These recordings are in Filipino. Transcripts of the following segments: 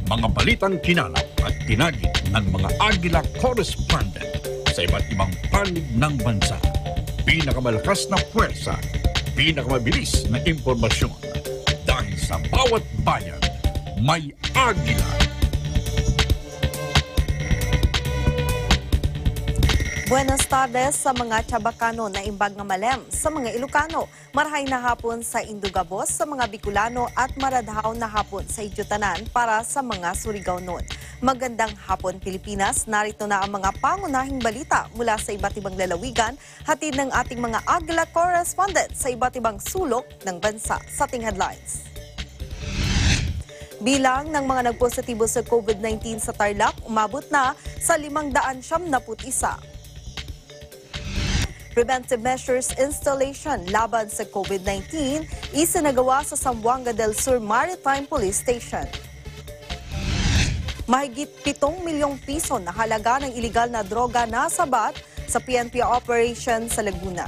Mga balitang kinalap at tinagid ng mga Agila correspondent sa iba't ibang panig ng bansa. Pinakamalakas na puwersa, pinakamabilis na impormasyon. Dahil sa bawat bayan, may Agila. Buenas tardes sa mga Chabacano na imbag nga malem, sa mga Ilocano, marahay na hapon sa Indugabos, sa mga Bicolano at maradhaw na hapon sa Idyutanan para sa mga Surigao-non. Magandang hapon Pilipinas, narito na ang mga pangunahing balita mula sa iba't ibang lalawigan, hatid ng ating mga Agila correspondent sa iba't ibang sulok ng bansa. Sa ating headlines. Bilang ng mga nagpositibo sa COVID-19 sa Tarlac, umabot na sa 571. Preventive measures installation laban sa COVID-19 isinagawa sa Zamboanga del Sur Maritime Police Station. Mahigit 7 milyong piso na halaga ng iligal na droga nasabat sa PNP operation sa Laguna.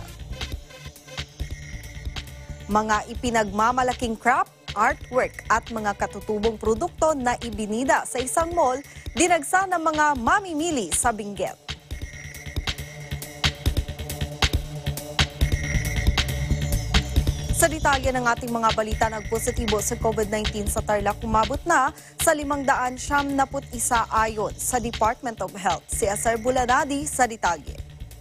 Mga ipinagmamalaking craft, artwork at mga katutubong produkto na ibinida sa isang mall, dinagsa ng mga mamimili sa Benguet. Sa detalye ng ating mga balita, nagpositibo sa COVID-19 sa Tarlac, umabot na sa 571 ayon sa Department of Health. Si Sir Bulanadi sa detalye.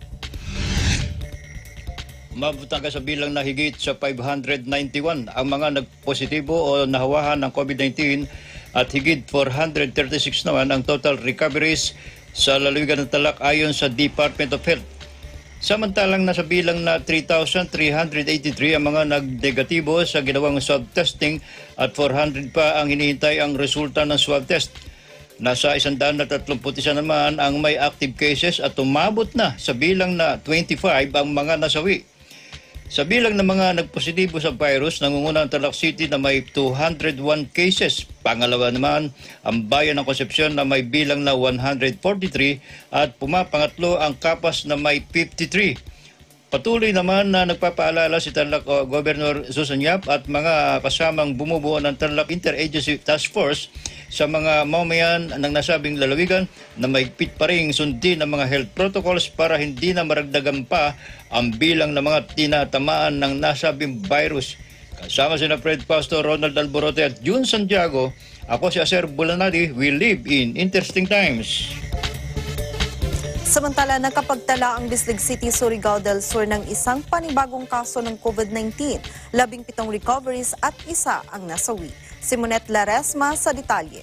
Umabot ang kasabilang na higit sa 591 ang mga nagpositibo o nahawahan ng COVID-19 at higit 436 naman ang total recoveries sa lalawigan ng Tarlac ayon sa Department of Health. Samantalang nasa bilang na 3,383 ang mga nag-negatibo sa ginawang swab testing at 400 pa ang hinihintay ang resulta ng swab test. Nasa 131 naman ang may active cases at umabot na sa bilang na 25 ang mga nasawi. Sa bilang ng mga nagpositibo sa virus, nangunguna ang Tarlac City na may 201 cases. Pangalawa naman, ang bayan ng Concepcion na may bilang na 143 at pumapangatlo ang Capas na may 53. Patuloy naman na nagpapaalala si Tarlac Governor Susan Yap at mga kasamang bumubuo ng Tarlac Interagency Task Force sa mga mamamayan ng nasabing lalawigan na mahigpit pa ring sundin ang mga health protocols para hindi na maragdagan pa ang bilang ng mga tinatamaan ng nasabing virus. Kasama sina Fred Pastor, Ronald Alborote at June Santiago, ako si Sir Bulanadi. We live in interesting times. Samantala, nakapagtala ang Bislig City, Surigao del Sur ng isang panibagong kaso ng COVID-19, 17 recoveries at isa ang nasawi. Si Monet Laresma sa detalye.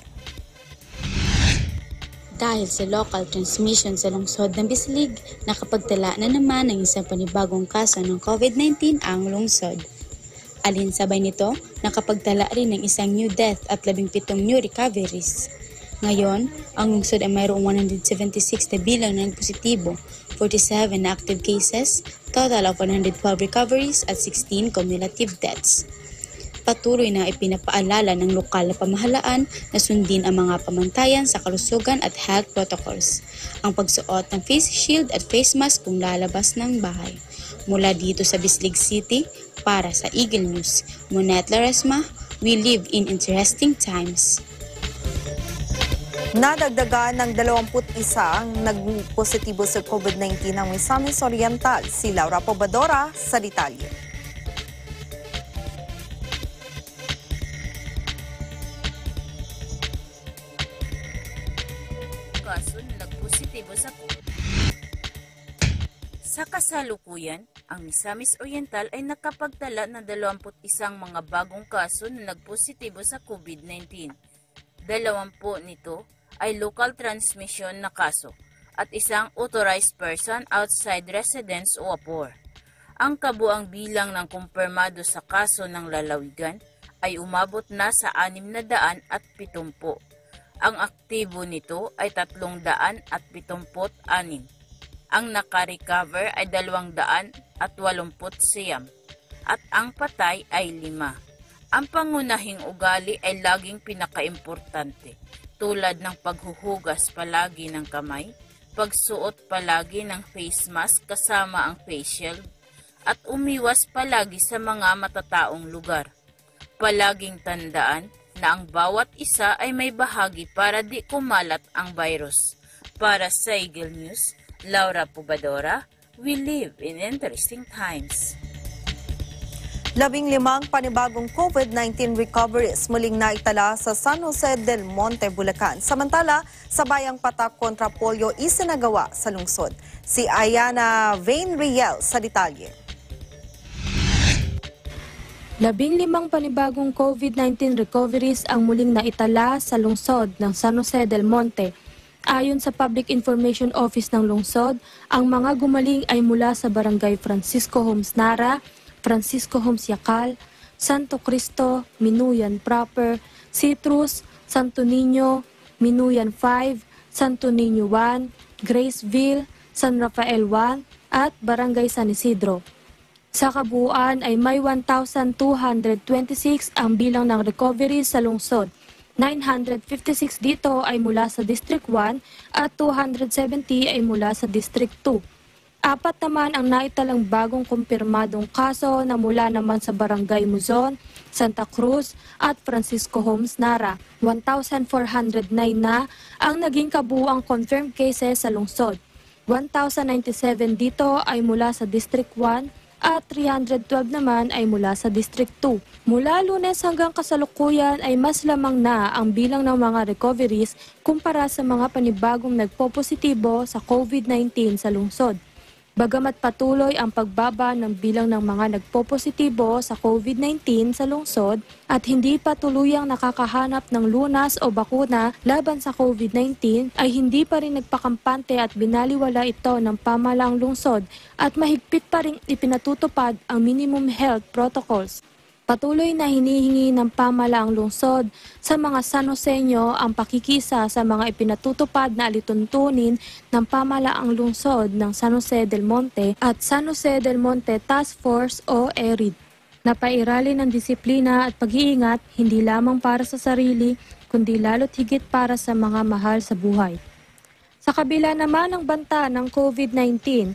Dahil sa local transmission sa lungsod ng Bislig, nakapagtala na naman ng isang panibagong kaso ng COVID-19 ang lungsod. Alinsabay nito, nakapagtala rin ng isang new death at 17 new recoveries. Ngayon, ang lungsod ay mayroong 176 na bilang ng positibo, 47 na active cases, total of 112 recoveries at 16 cumulative deaths. Patuloy na ipinapaalala ng lokal na pamahalaan na sundin ang mga pamantayan sa kalusugan at health protocols. Ang pagsuot ng face shield at face mask kung lalabas ng bahay. Mula dito sa Bislig City, para sa Eagle News, Monet Laresma, we live in interesting times. Nadagdagan ng 21 ang nagpositibo sa COVID-19 ng Misamis Oriental. Si Laura Pobadora sa detalye. Kaso nagpositibo sa kasalukuyan, ang Misamis Oriental ay nakapagtala ng 21 mga bagong kaso na nagpositibo sa COVID-19. 20 nito ay local transmission na kaso at isang authorized person outside residence o APOR. Ang kabuang bilang ng kumpirmado sa kaso ng lalawigan ay umabot na sa 670. Ang aktibo nito ay 376. Ang naka-recover ay 289 at ang patay ay 5. Ang pangunahing ugali ay laging pinakaimportante, tulad ng paghuhugas palagi ng kamay, pagsuot palagi ng face mask kasama ang face shield, at umiwas palagi sa mga matataong lugar. Palaging tandaan, na ang bawat isa ay may bahagi para di kumalat ang virus. Para sa Eagle News, Laura Pubadora, we live in interesting times. 15 panibagong COVID-19 recoveries muling naitala sa San Jose del Monte, Bulacan. Samantala, sa bayang patak kontra polio isinagawa sa lungsod. Si Ayana Vain Riel sa detalye. 15 panibagong COVID-19 recoveries ang muling naitala sa lungsod ng San Jose del Monte. Ayon sa Public Information Office ng lungsod, ang mga gumaling ay mula sa Barangay Francisco Homes Nara, Francisco Homes Yacal, Santo Cristo, Minuyan Proper, Citrus, Santo Niño, Minuyan 5, Santo Niño 1, Graceville, San Rafael 1, at Barangay San Isidro. Sa kabuuan ay may 1,226 ang bilang ng recovery sa lungsod. 956 dito ay mula sa District 1 at 270 ay mula sa District 2. 4 naman ang naitalang bagong kumpirmadong kaso na mula naman sa Barangay Muzon, Santa Cruz at Francisco Homes Nara. 1,409 na ang naging kabuuang confirmed cases sa lungsod. 1,097 dito ay mula sa District 1 at 312 naman ay mula sa District 2. Mula Lunes hanggang kasalukuyan ay mas lamang na ang bilang ng mga recoveries kumpara sa mga panibagong nagpopositibo sa COVID-19 sa lungsod. Bagamat patuloy ang pagbaba ng bilang ng mga nagpopositibo sa COVID-19 sa lungsod at hindi pa tuluyang nakakahanap ng lunas o bakuna laban sa COVID-19 ay hindi pa rin nagpakampante at binaliwala ito ng pamahalaang lungsod at mahigpit pa rin ipinatutupad ang minimum health protocols. Patuloy na hinihingi ng pamahalaang lungsod sa mga San Joseño ang pakikisa sa mga ipinatutupad na alituntunin ng pamahalaang lungsod ng San Jose del Monte at San Jose del Monte Task Force o ERID. Napairali ng disiplina at pag-iingat hindi lamang para sa sarili kundi lalo't higit para sa mga mahal sa buhay. Sa kabila naman ng banta ng COVID-19,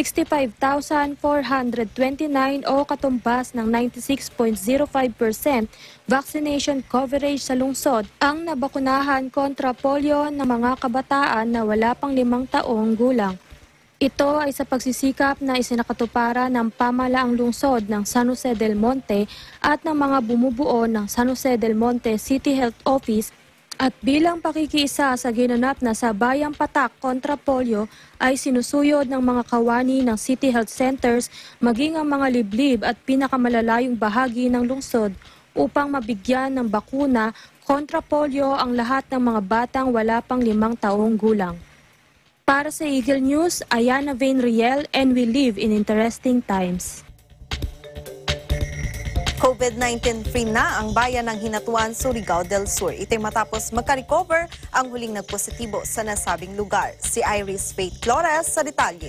65,429 o katumbas ng 96.05% vaccination coverage sa lungsod ang nabakunahan kontra polio ng mga kabataan na wala pang 5 taong gulang. Ito ay sa pagsisikap na isinakatuparan ng pamahalaang lungsod ng San Jose del Monte at ng mga bumubuo ng San Jose del Monte City Health Office. At bilang pakikiisa sa ginanap na sa bayang patak kontra polio ay sinusuyod ng mga kawani ng City Health Centers maging ang mga liblib at pinakamalalayong bahagi ng lungsod upang mabigyan ng bakuna kontra polio ang lahat ng mga batang wala pang 5 taong gulang. Para sa Eagle News, Ayana Vain Riel, and we live in interesting times. COVID-19 free na ang bayan ng Hinatuan, Surigao del Sur. Ito'y matapos magka-recover ang huling nagpositibo sa nasabing lugar. Si Iris Faith Flores sa detalye.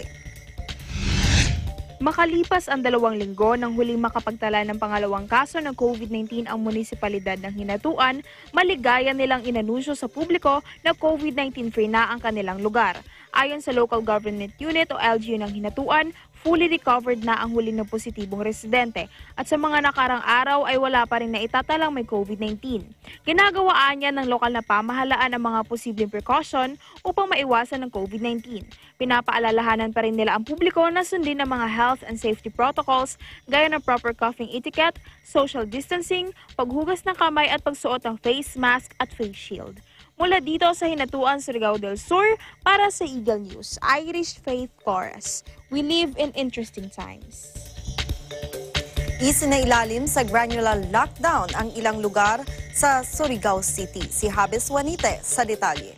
Makalipas ang 2 linggo nang huling makapagtala ng pangalawang kaso ng COVID-19 ang munisipalidad ng Hinatuan, maligaya nilang inanunsyo sa publiko na COVID-19 free na ang kanilang lugar. Ayon sa Local Government Unit o LGU ng Hinatuan, fully recovered na ang huling ng positibong residente at sa mga nakarang araw ay wala pa rin naitatalang may COVID-19. Ginagawaan niya ng lokal na pamahalaan ang mga posibleng precaution upang maiwasan ng COVID-19. Pinapaalalahanan pa rin nila ang publiko na sundin ang mga health and safety protocols gaya ng proper coughing etiquette, social distancing, paghugas ng kamay at pagsuot ng face mask at face shield. Mula dito sa Hinatuan, Surigao del Sur, para sa Eagle News, Irish Faith Flores. We live in interesting times. Isinailalim sa granular lockdown ang ilang lugar sa Surigao City. Si Habes Juanite sa detalye.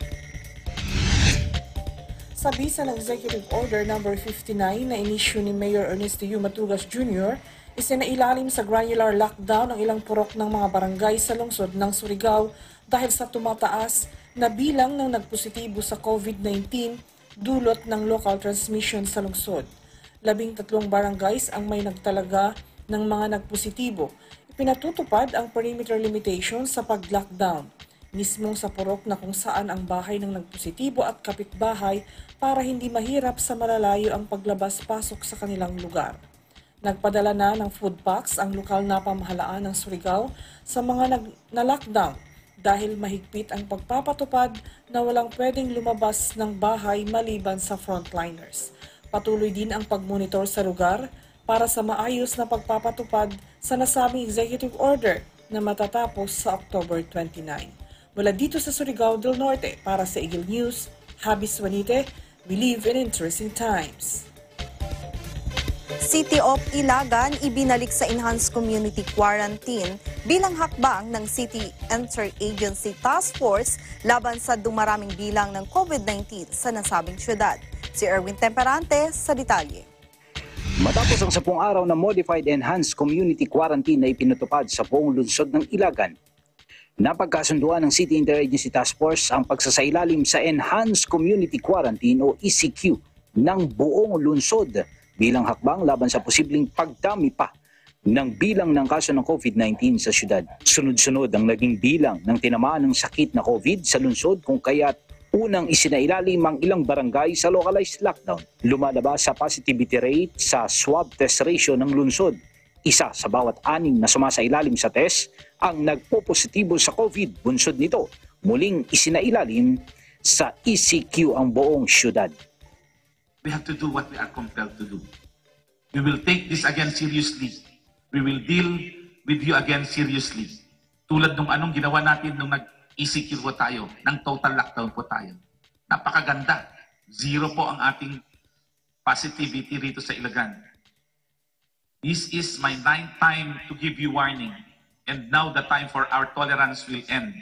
Sa bisa ng Executive Order No. 59 na inisyu ni Mayor Ernesto U. Matugas Jr., isinailalim sa granular lockdown ang ilang purok ng mga barangay sa lungsod ng Surigao dahil sa tumataas na bilang ng nagpositibo sa COVID-19 dulot ng local transmission sa lungsod. 13 barangays ang may nagtalaga ng mga nagpositibo. Ipinatutupad ang perimeter limitation sa pag-lockdown, mismong sa purok na kung saan ang bahay ng nagpositibo at kapitbahay para hindi mahirap sa malalayo ang paglabas-pasok sa kanilang lugar. Nagpadala na ng food packs ang lokal na pamahalaan ng Surigao sa mga na-lockdown dahil mahigpit ang pagpapatupad na walang pwedeng lumabas ng bahay maliban sa frontliners. Patuloy din ang pagmonitor sa lugar para sa maayos na pagpapatupad sa nasabing executive order na matatapos sa October 29. Mula dito sa Surigao del Norte para sa Eagle News, Habis Juanite, we live in interesting times. City of Ilagan ibinalik sa Enhanced Community Quarantine bilang hakbang ng City Interagency Task Force laban sa dumaraming bilang ng COVID-19 sa nasabing syudad. Si Erwin Temperante sa detalye. Matapos ang 10 araw na Modified Enhanced Community Quarantine na ipinatupad sa buong lungsod ng Ilagan, napagkasunduan ng City Interagency Task Force ang pagsasailalim sa Enhanced Community Quarantine o ECQ ng buong lungsod bilang hakbang laban sa posibleng pagdami pa ng bilang ng kaso ng COVID-19 sa syudad. Sunod-sunod ang naging bilang ng tinamaan ng sakit na COVID sa lungsod kung kaya't unang isinailalim ang ilang barangay sa localized lockdown. Lumalabas sa positivity rate sa swab test ratio ng lungsod. Isa sa bawat 6 na sumasailalim sa test ang nagpo-positibo sa COVID. Bunsod nito, muling isinailalim sa ECQ ang buong syudad. We have to do what we are compelled to do. We will take this again seriously. We will deal with you again seriously. Tulad nung anong ginawa natin nung nag-ECQ po tayo, ng total lockdown po tayo. Napakaganda. 0 po ang ating positivity rito sa Ilagan. This is my 9th time to give you warning. And now the time for our tolerance will end.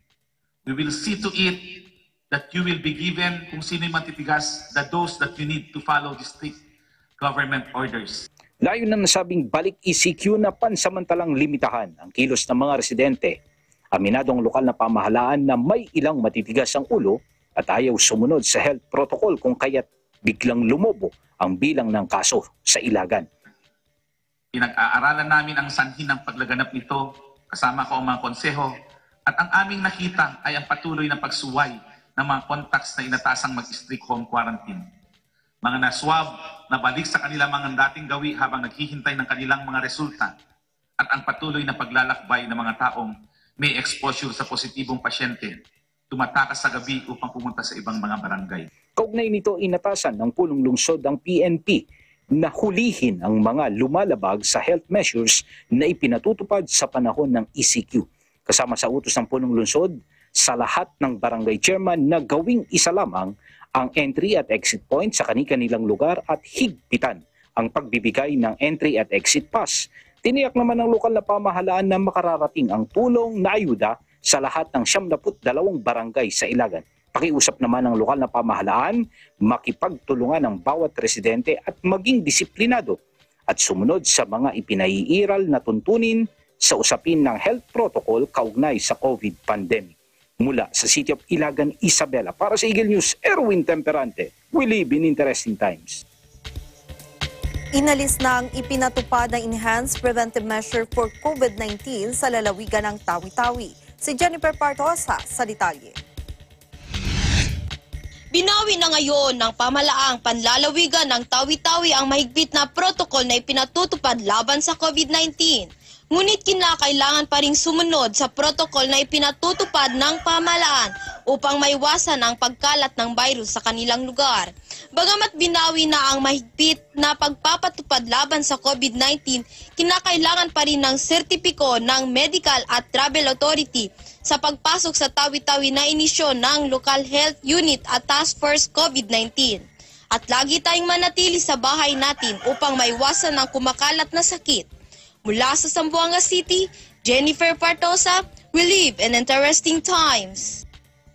We will see to it that you will be given, kung sino yung matitigas, the dose that you need to follow the strict government orders. Layo ng nasabing balik ECQ na pansamantalang limitahan ang kilos ng mga residente. Aminado ang lokal na pamahalaan na may ilang matitigas ang ulo at ayaw sumunod sa health protocol kung kaya't biglang lumobo ang bilang ng kaso sa Ilagan. Pinag-aaralan namin ang sanhi ng paglaganap nito, kasama ko ang mga konseho, at ang aming nakita ay ang patuloy na pagsuway ng mga contacts na inatasang mag-strict home quarantine. Mga na-swab na balik sa kanilang mga dating gawi habang naghihintay ng kanilang mga resulta at ang patuloy na paglalakbay ng mga taong may exposure sa positibong pasyente, tumatakas sa gabi upang pumunta sa ibang mga barangay. Kaugnay nito, inatasan ng punong lungsod ang PNP na hulihin ang mga lumalabag sa health measures na ipinatutupad sa panahon ng ECQ. Kasama sa utos ng punong lungsod, sa lahat ng barangay chairman na gawing isa lamang ang entry at exit point sa kani-kanilang lugar at higpitan ang pagbibigay ng entry at exit pass. Tiniyak naman ng lokal na pamahalaan na makararating ang tulong na ayuda sa lahat ng 72 barangay sa Ilagan. Pakiusap naman ng lokal na pamahalaan, makipagtulungan ng bawat residente at maging disiplinado at sumunod sa mga ipinaiiral na tuntunin sa usapin ng health protocol kaugnay sa COVID pandemic. Mula sa City of Ilagan, Isabela, para sa Eagle News, Erwin Temperante. We live in interesting times. Inalis na ang ipinatupad na Enhanced Preventive Measure for COVID-19 sa lalawigan ng Tawi-Tawi. Si Jennifer Partosa sa detalye. Binawi na ngayon ng pamalaang panlalawigan ng Tawi-Tawi ang mahigpit na protocol na ipinatutupad laban sa COVID-19. Ngunit kinakailangan pa ring sumunod sa protocol na ipinatutupad ng pamahalaan upang maiwasan ang pagkalat ng virus sa kanilang lugar. Bagamat binawi na ang mahigpit na pagpapatupad laban sa COVID-19, kinakailangan pa rin ng sertipiko ng Medical at Travel Authority sa pagpasok sa Tawi-Tawi na inisyon ng Local Health Unit at Task Force COVID-19. At lagi tayong manatili sa bahay natin upang maiwasan ang kumakalat na sakit. Mula sa Zamboanga City, Jennifer Partosa, we live in interesting times.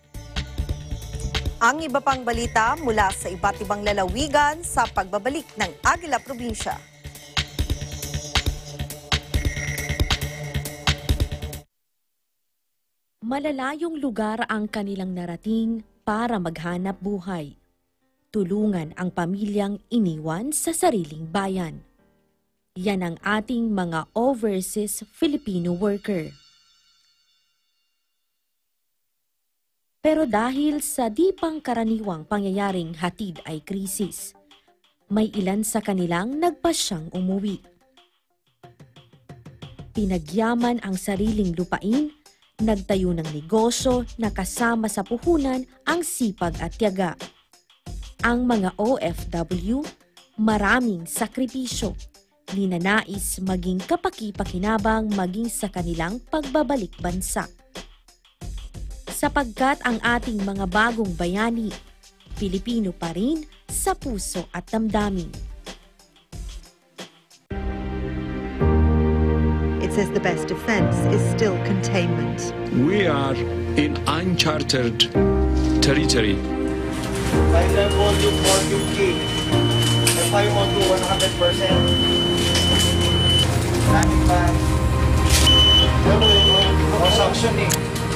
Ang iba pang balita mula sa iba't ibang lalawigan sa pagbabalik ng Agila Probinsya. Malalayong lugar ang kanilang narating para maghanap buhay. Tulungan ang pamilyang iniwan sa sariling bayan. Yan ang ating mga overseas Filipino worker. Pero dahil sa di pangkaraniwang pangyayaring hatid ay krisis, may ilan sa kanilang nagpasyang umuwi. pinagyaman ang sariling lupain, nagtayo ng negosyo na kasama sa puhunan ang sipag at tiyaga. Ang mga OFW, maraming sakripisyo, ninanais maging kapaki-pakinabang maging sa kanilang pagbabalik bansa. Sapagkat ang ating mga bagong bayani, Pilipino pa rin sa puso at damdamin. It says the best defense is still containment. We are in uncharted territory. Final volume 450. FI mo to 100%. Standing by. Consumption eh.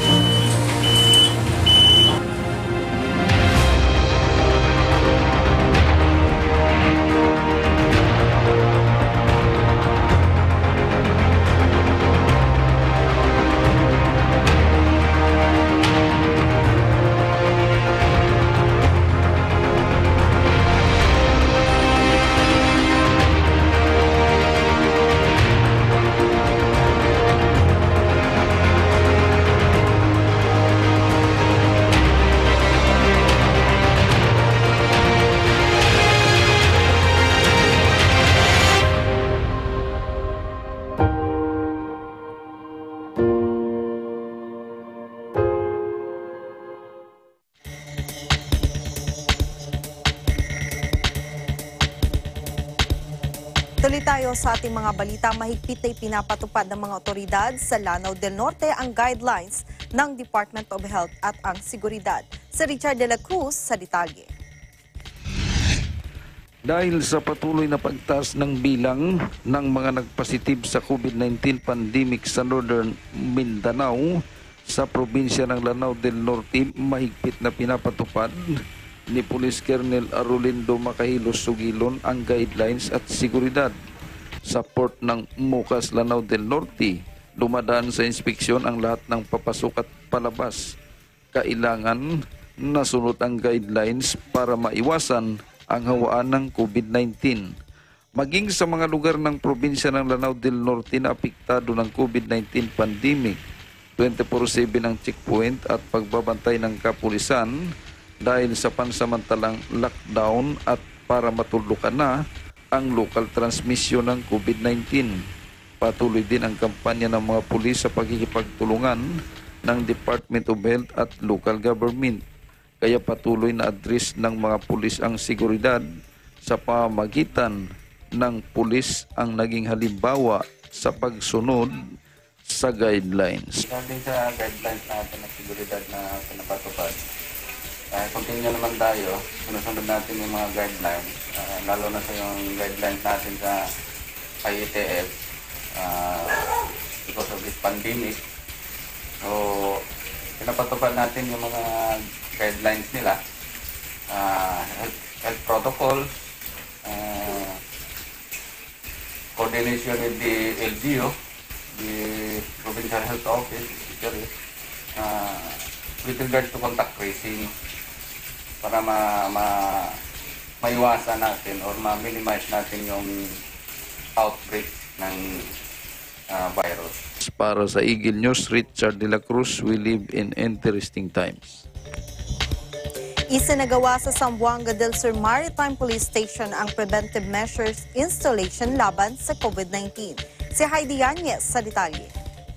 Tuloy tayo sa ating mga balita. Mahigpit na ipinapatupad ng mga otoridad sa Lanao del Norte ang guidelines ng Department of Health at ang Seguridad. Si Richard de la Cruz sa detalye. Dahil sa patuloy na pagtaas ng bilang ng mga nagpositib sa COVID-19 pandemic sa Northern Mindanao, sa probinsya ng Lanao del Norte, mahigpit na pinapatupad ni Police Colonel Arolindo Macahilos Sugilon ang guidelines at seguridad. Sa port ng Mucas, Lanao del Norte, dumadaan sa inspeksyon ang lahat ng papasok at palabas. Kailangan nasunod ang guidelines para maiwasan ang hawaan ng COVID-19. Maging sa mga lugar ng probinsya ng Lanao del Norte na apektado ng COVID-19 pandemic, 24/7 ang checkpoint at pagbabantay ng kapulisan dahil sa pansamantalang lockdown at para matulukan na ang local transmission ng COVID-19. Patuloy din ang kampanya ng mga pulis sa pagkikipagtulungan ng Department of Health at local government. Kaya patuloy na address ng mga pulis ang seguridad sa pamamagitan ng pulis ang naging halimbawa sa pagsunod sa guidelines. Regarding sa guidelines natin ng seguridad na pinapatupad, continue naman tayo, sinusunod natin yung mga guidelines, lalo na sa yung guidelines natin sa IETF because of this pandemic. So, pinapatupad natin yung mga guidelines nila, health protocol, coordination with the LGU, the Provincial Health Office, with regard to contact tracing, para maiwasan natin or ma-minimize natin yung outbreak ng virus. Para sa Eagle News, Richard de la Cruz, we live in interesting times. Isinagawa sa Zamboanga del Sur Maritime Police Station ang preventive measures installation laban sa COVID-19. Si Heidi Yanez sa detalye.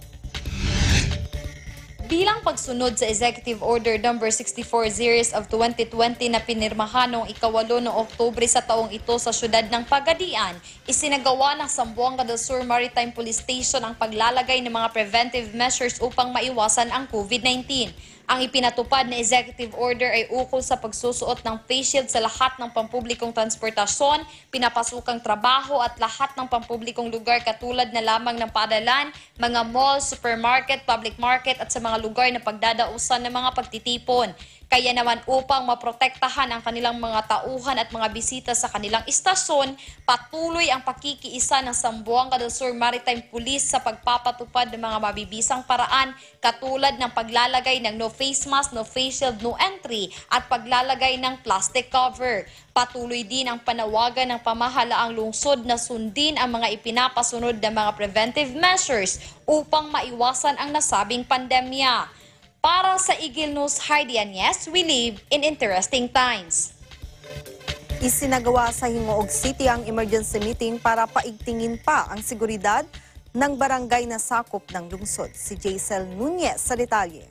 Bilang pagsunod sa Executive Order No. 64 Series of 2020 na pinirmahan noong 8 ng Oktubre sa taong ito sa syudad ng Pagadian, isinagawa ng Zamboanga del Sur Maritime Police Station ang paglalagay ng mga preventive measures upang maiwasan ang COVID-19. Ang ipinatupad na executive order ay ukol sa pagsusuot ng face shield sa lahat ng pampublikong transportasyon, pinapasukang trabaho at lahat ng pampublikong lugar katulad na lamang ng paadalan, mga mall, supermarket, public market at sa mga lugar na pagdadausan ng mga pagtitipon. Kaya naman upang maprotektahan ang kanilang mga tauhan at mga bisita sa kanilang istasyon, patuloy ang pakikiisa ng Zamboanga del Sur Maritime Police sa pagpapatupad ng mga mabibisang paraan katulad ng paglalagay ng no face mask, no face shield, no entry at paglalagay ng plastic cover. Patuloy din ang panawagan ng pamahalaang lungsod na sundin ang mga ipinapasunod na mga preventive measures upang maiwasan ang nasabing pandemya. Para sa Eagle News, Heidi Agnes, we live in interesting times. Isinagawa sa Hingoog City ang emergency meeting para paigtingin pa ang seguridad ng barangay na sakop ng lungsod. Si Jaisel Nunez sa detalye.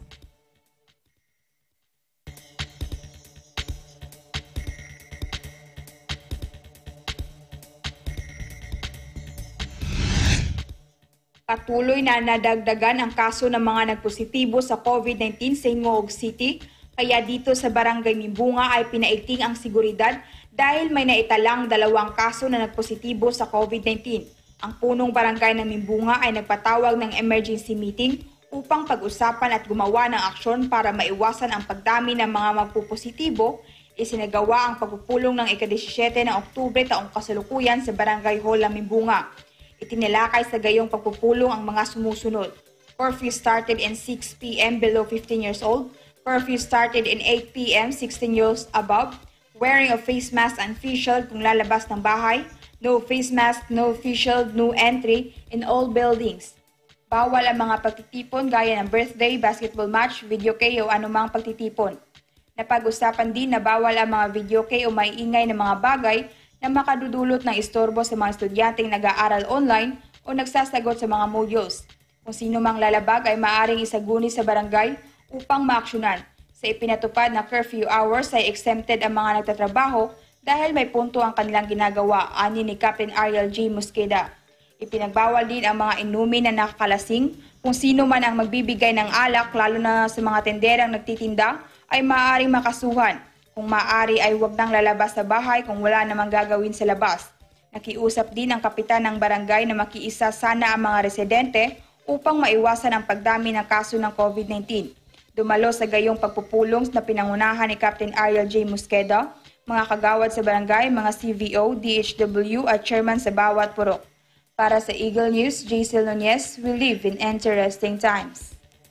Patuloy na nadagdagan ang kaso ng mga nagpositibo sa COVID-19 sa Hingoog City, kaya dito sa Barangay Mimbunga ay pinaigting ang seguridad dahil may naitalang 2 kaso na nagpositibo sa COVID-19. Ang punong barangay ng Mimbunga ay nagpatawag ng emergency meeting upang pag-usapan at gumawa ng aksyon para maiwasan ang pagdami ng mga magpupositibo. Isinagawa ang pagpupulong ng ika-17 ng Oktubre taong kasalukuyan sa Barangay Hall ng Mimbunga. Itinalakay sa gayong pagpupulong ang mga sumusunod. Curfew started in 6 p.m. below 15 years old. Curfew started in 8 p.m. 16 years above. Wearing of face mask and face shield kung lalabas ng bahay. No face mask, no face shield, no entry in all buildings. Bawal ang mga pagtitipon gaya ng birthday, basketball match, video kay o anumang pagtitipon. Napag-usapan din na bawal ang mga video kay o maiingay na mga bagay na makadudulot ng istorbo sa mga estudyanteng nag-aaral online o nagsasagot sa mga modules. Kung sino mang lalabag ay maaaring isaguni sa barangay upang maaksyonan. Sa ipinatupad na curfew hours ay exempted ang mga nagtatrabaho dahil may punto ang kanilang ginagawa, ani ni Captain Ariel J. Mosqueda. Ipinagbawal din ang mga inumin na nakakalasing. Kung sino man ang magbibigay ng alak, lalo na sa mga tenderang nagtitinda, ay maaaring makasuhan. Kung maaari ay huwag nang lalabas sa bahay kung wala namang gagawin sa labas. Nakiusap din ang kapitan ng barangay na makiisa sana ang mga residente upang maiwasan ang pagdami ng kaso ng COVID-19. Dumalo sa gayong pagpupulong na pinangunahan ni Captain Ariel J. Mosqueda, mga kagawad sa barangay, mga CVO, DHW at chairman sa bawat purok. Para sa Eagle News, Jaisel Nunez, we live in interesting times.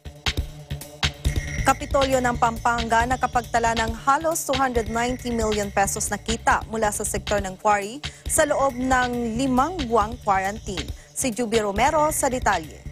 Kapitolyo ng Pampanga nakapagtala ng halos 290 million pesos na kita mula sa sektor ng quarry sa loob ng 5 buwang quarantine. Si Juby Romero sa detalye.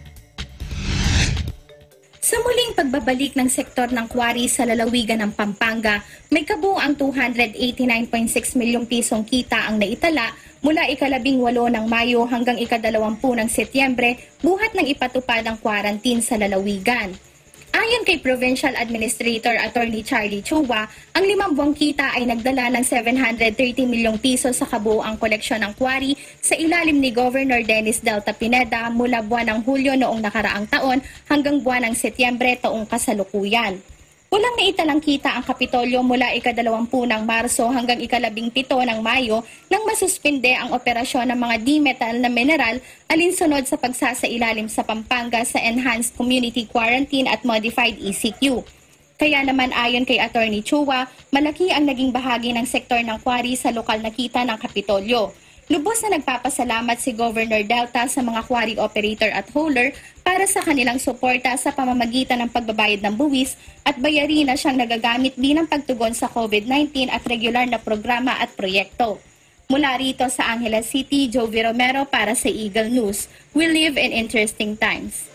Sa muling pagbabalik ng sektor ng quarry sa lalawigan ng Pampanga, may kabuuang 289.6 milyong pisong kita ang naitala mula ika-18 ng Mayo hanggang ika-20 ng Setyembre buhat ng ipatupad ang quarantine sa lalawigan. Ayon kay Provincial Administrator Attorney Charlie Chua, ang 5 buwang kita ay nagdala ng 730 milyong piso sa kabuuang koleksyon ng quarry sa ilalim ni Governor Dennis Delta Pineda mula buwan ng Hulyo noong nakaraang taon hanggang buwan ng Setyembre taong kasalukuyan. Walang naitalang kita ang Kapitolyo mula ika-20 ng Marso hanggang ika-17 ng Mayo nang masuspinde ang operasyon ng mga di-metal na mineral alinsunod sa pagsasailalim sa Pampanga sa Enhanced Community Quarantine at Modified ECQ. Kaya naman ayon kay Attorney Chua, malaki ang naging bahagi ng sektor ng quarry sa lokal na kita ng Kapitolyo. Lubos na nagpapasalamat si Governor Delta sa mga quarry operator at hauler para sa kanilang suporta sa pamamagitan ng pagbabayad ng buwis at bayarin na siyang nagagamit bilang pagtugon sa COVID-19 at regular na programa at proyekto. Mula rito sa Angeles City, Jovi Romero para sa Eagle News. We live in interesting times.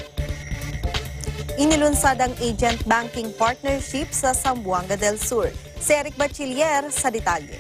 Inilunsad ang agent banking partnership sa Zamboanga del Sur. Si Eric Bachiller sa detalye.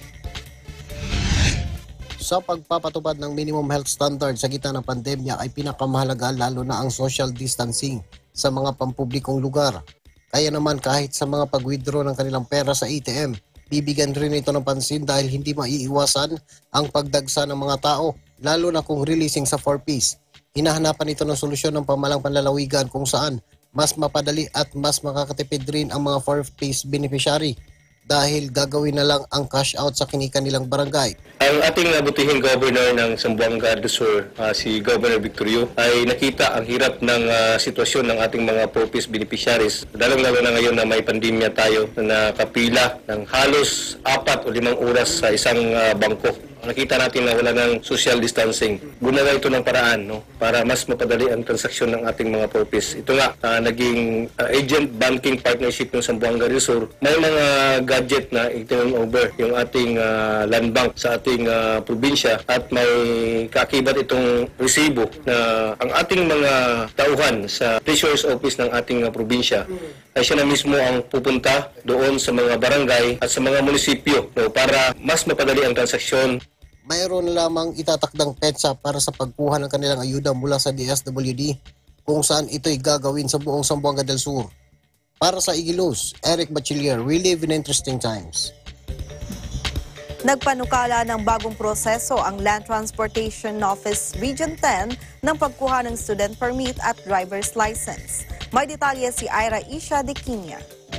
Sa pagpapatupad ng minimum health standard sa gitna ng pandemya ay pinakamahalaga lalo na ang social distancing sa mga pampublikong lugar. Kaya naman kahit sa mga pag-withdraw ng kanilang pera sa ATM, bibigyan rin ito ng pansin dahil hindi maiiwasan ang pagdagsa ng mga tao, lalo na kung releasing sa 4Ps. Hinahanapan ito ng solusyon ng pamalang panlalawigan kung saan mas mapadali at mas makakatipid rin ang mga 4Ps beneficiary. dahil gagawin na lang ang cash out sa kanilang barangay. Ang ating nabutihing governor ng Zamboanga del Sur, si Governor Victorio, ay nakita ang hirap ng sitwasyon ng ating mga POPIS beneficiaries. Lalong-lalo na ngayon na may pandemya tayo na nakapila ng halos 4 o 5 oras sa isang bangko. Nakita natin na wala ng social distancing. Gumawa ito ng paraan para mas mapadali ang transaksyon ng ating mga POPIS. Ito nga, naging agent banking partnership ng Zamboanga del Sur. May mga gadget na i-turn over yung ating land bank sa ating probinsya at may kakibat itong resibo na ang ating mga tauhan sa treasurer's office ng ating probinsya ay siya na mismo ang pupunta doon sa mga barangay at sa mga munisipyo para mas mapadali ang transaksyon. Mayroon lamang itatakdang petsa para sa pagkuha ng kanilang ayuda mula sa DSWD kung saan ito'y gagawin sa buong Zamboanga del Sur. Para sa Igilos, Eric Bachiller, we live in interesting times. Nagpanukala ng bagong proseso ang Land Transportation Office Region 10 ng pagkuha ng student permit at driver's license. May detalye si Ira Isha de Quinia.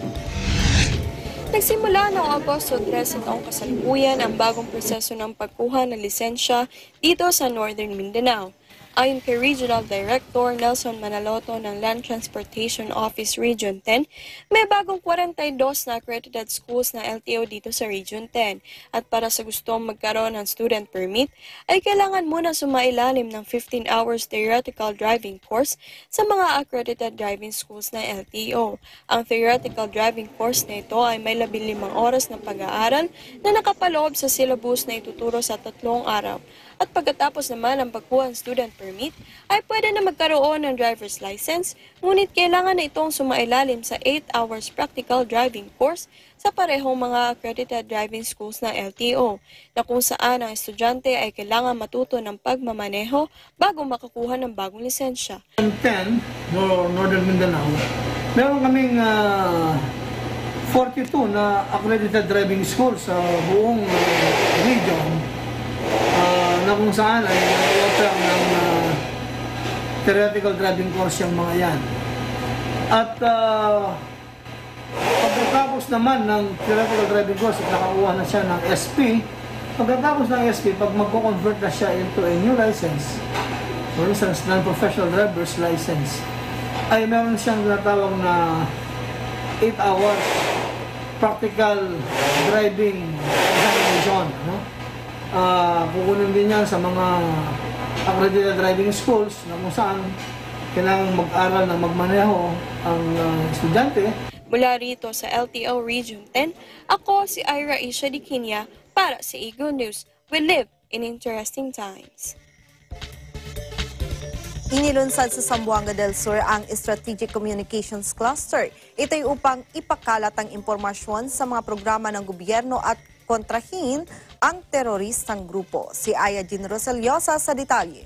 Nagsimula noong Agosto 13 taong kasalukuyan ang bagong proseso ng pagkuha ng lisensya dito sa Northern Mindanao. Ayon kay Regional Director Nelson Manaloto ng Land Transportation Office Region 10, may bagong 42 na accredited schools na LTO dito sa Region 10 at para sa gustong magkaroon ng student permit ay kailangan muna sumailalim ng 15 hours theoretical driving course sa mga accredited driving schools na LTO. Ang theoretical driving course na ito ay may 15 oras na pag-aaral na nakapaloob sa syllabus na ituturo sa 3 araw. At pagkatapos naman ng pagkuha ng student permit, ay pwede na magkaroon ng driver's license, ngunit kailangan na itong sumailalim sa 8 hours practical driving course sa parehong mga accredited driving schools na LTO, na kung saan ang estudyante ay kailangan matuto ng pagmamaneho bago makakuha ng bagong lisensya. 10, Northern Mindanao, meron kaming 42 na accredited driving schools sa buong region. Na kung saan ay nag-offer ng theoretical driving course yung mga yan. At pagkatapos naman ng theoretical driving course at nakakuha na siya ng SP, pagkatapos ng SP, pag magko-convert na siya into a new license, for instance, non-professional driver's license, ay meron siyang natawag na 8 hours practical driving examination. Kukunin din yan sa mga accredited driving schools na kung saan kailangang mag-aral na magmaneho ang estudyante. Mula rito sa LTO Region 10, ako si Ira Isha de Quinia para sa Eagle News. We live in interesting times. Inilunsad sa Zamboanga del Sur ang Strategic Communications Cluster. Ito'y upang ipakalat ang impormasyon sa mga programa ng gobyerno at kontrahin ang teroristang grupo. Si Aya Jean Roseliosa sa detalye.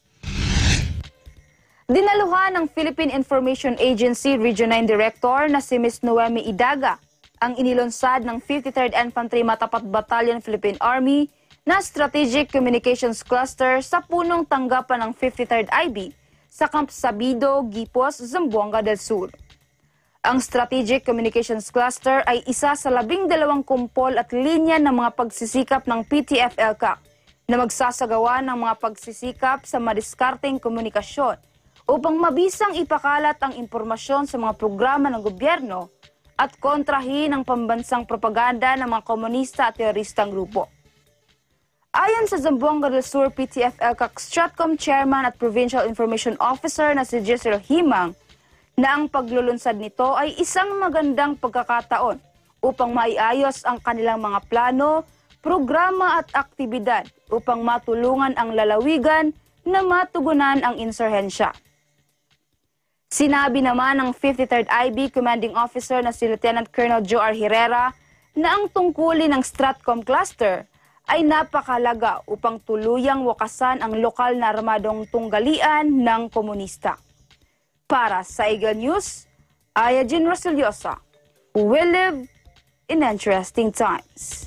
Dinaluhan ng Philippine Information Agency Region 9 Director na si Ms. Noemi Idaga ang inilunsad ng 53rd Infantry Matapat Battalion Philippine Army na Strategic Communications Cluster sa punong tanggapan ng 53rd IB sa Camp Sabido, Gipos, Zamboanga del Sur. Ang Strategic Communications Cluster ay isa sa 12 kumpol at linya ng mga pagsisikap ng PTF-LCAC na magsasagawa ng mga pagsisikap sa madiskarteng komunikasyon upang mabisang ipakalat ang impormasyon sa mga programa ng gobyerno at kontrahin ang pambansang propaganda ng mga komunista at teroristang grupo. Ayon sa Zamboanga del Sur PTF-LCAC Stratcom Chairman at Provincial Information Officer na si Giselle Himang, na ang paglulunsad nito ay isang magandang pagkakataon upang maiayos ang kanilang mga plano, programa at aktibidad upang matulungan ang lalawigan na matugunan ang insurhensya. Sinabi naman ng 53rd IB Commanding Officer na si Lieutenant Colonel Joar Herrera na ang tungkulin ng Stratcom Cluster ay napakalaga upang tuluyang wakasan ang lokal na armadong tunggalian ng komunista. Para sa Eagle News, Aya Jean Roseliosa, we live in interesting times.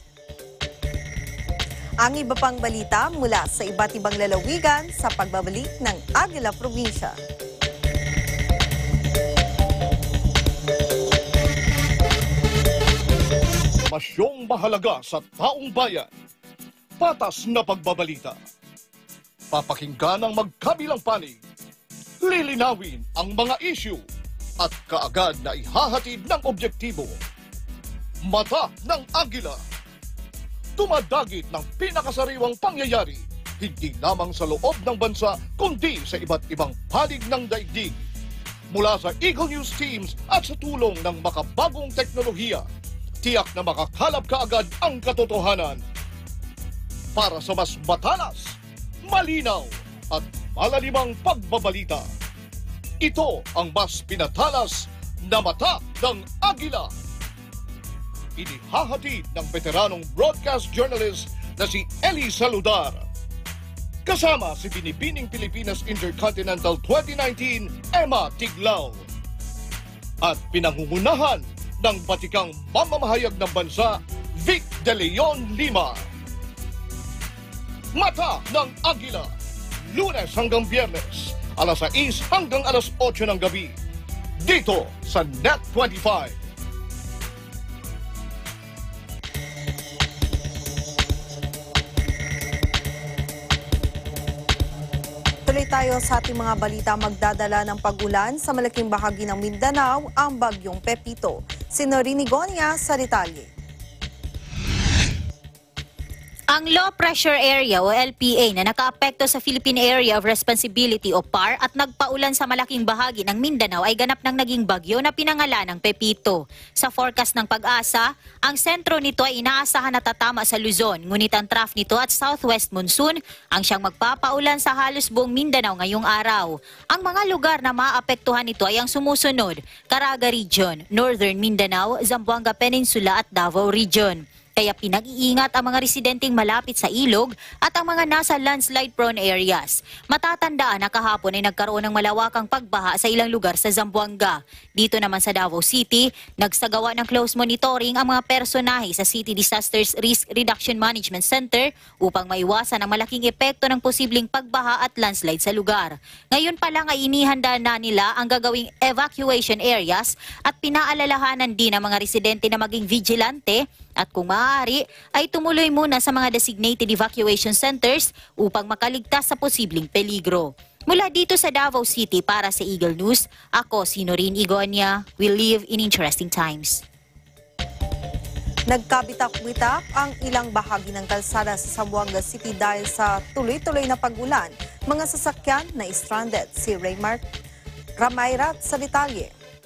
Ang iba pang balita mula sa iba't ibang lalawigan sa pagbabalik ng Agila Probinsya. Impormasyong mahalaga sa taong bayan. Patas na pagbabalita. Papakinggan ang magkabilang panig. Lilinawin ang mga issue at kaagad na ihahatid ng objektibo. Mata ng Agila. Tumadagit ng pinakasariwang pangyayari, hindi lamang sa loob ng bansa, kundi sa iba't ibang panig ng daigdig. Mula sa Eagle News Teams at sa tulong ng makabagong teknolohiya, tiyak na makakalap kaagad ang katotohanan. Para sa mas matalas, malinaw at malalimang pagbabalita. Ito ang mas pinatalas na Mata ng Agila. Inihahatid ng veteranong broadcast journalist na si Eli Saludar. Kasama si Binibining Pilipinas Intercontinental 2019, Emma Tiglao. At pinangungunahan ng batikang mamamahayag ng bansa, Vic De Leon Lima. Mata ng Agila, Lunes hanggang Biyernes, alas 6 hanggang alas 8 ng gabi, dito sa Net 25. Tuloy tayo sa ating mga balita. Magdadala ng pag-ulan sa malaking bahagi ng Mindanao ang bagyong Pepito. Si Norini Gonia sa detalye. Ang Low Pressure Area o LPA na nakaapekto sa Philippine Area of Responsibility o PAR at nagpaulan sa malaking bahagi ng Mindanao ay ganap ng naging bagyo na pinangalan ng Pepito. Sa forecast ng Pag-asa, ang sentro nito ay inaasahan na tatama sa Luzon, ngunit ang trough nito at southwest monsoon ang siyang magpapaulan sa halos buong Mindanao ngayong araw. Ang mga lugar na maapektuhan nito ay ang sumusunod: Caraga Region, Northern Mindanao, Zamboanga Peninsula at Davao Region. Kaya pinag-iingat ang mga residenteng malapit sa ilog at ang mga nasa landslide-prone areas. Matatandaan na kahapon ay nagkaroon ng malawakang pagbaha sa ilang lugar sa Zamboanga. Dito naman sa Davao City, nagsagawa ng close monitoring ang mga personahe sa City Disasters Risk Reduction Management Center upang maiwasan ang malaking epekto ng posibleng pagbaha at landslide sa lugar. Ngayon pa lang ay inihanda na nila ang gagawing evacuation areas at pinaalalahanan din ang mga residente na maging vigilante at kung maaari ay tumuloy muna sa mga designated evacuation centers upang makaligtas sa posibleng peligro. Mula dito sa Davao City para sa Eagle News, ako si Noreen Igonia. We live in interesting times. Nagkabitak-bitak ang ilang bahagi ng kalsada sa Zamboanga City dahil sa tuloy-tuloy na pag-ulan. Mga sasakyan na stranded. Si Raymart Ramayrat sa detalye.